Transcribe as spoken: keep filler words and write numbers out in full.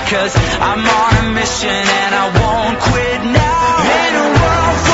'cause I'm on a mission and I won't quit now. In a world